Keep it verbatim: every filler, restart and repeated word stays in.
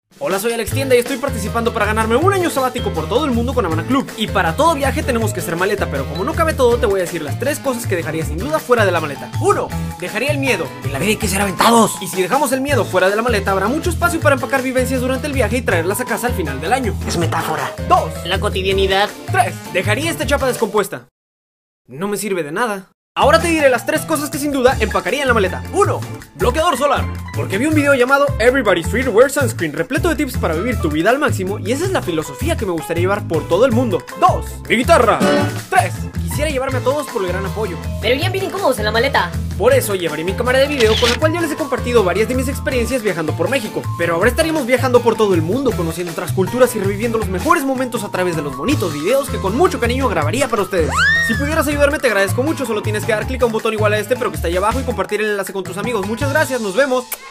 Hola, soy Alex Tienda y estoy participando para ganarme un año sabático por todo el mundo con Havana Club. Y para todo viaje tenemos que hacer maleta, pero como no cabe todo, te voy a decir las tres cosas que dejaría sin duda fuera de la maleta. Uno, dejaría el miedo. En la vida hay que ser aventados. Y si dejamos el miedo fuera de la maleta, habrá mucho espacio para empacar vivencias durante el viaje y traerlas a casa al final del año. Es metáfora. Dos, La cotidianidad. tres, dejaría esta chapa descompuesta. No me sirve de nada. Ahora te diré las tres cosas que sin duda empacaría en la maleta. Uno, bloqueador solar. Porque vi un video llamado Everybody's Free to Wear Sunscreen, repleto de tips para vivir tu vida al máximo, y esa es la filosofía que me gustaría llevar por todo el mundo. Dos, mi guitarra. Tres, quisiera llevarme a todos por el gran apoyo. Pero irían bien incómodos en la maleta. Por eso llevaré mi cámara de video, con la cual ya les he compartido varias de mis experiencias viajando por México. Pero ahora estaríamos viajando por todo el mundo, conociendo otras culturas y reviviendo los mejores momentos a través de los bonitos videos que con mucho cariño grabaría para ustedes. Si pudieras ayudarme te agradezco mucho, solo tienes que dar clic a un botón igual a este pero que está ahí abajo y compartir el enlace con tus amigos. Muchas gracias, nos vemos.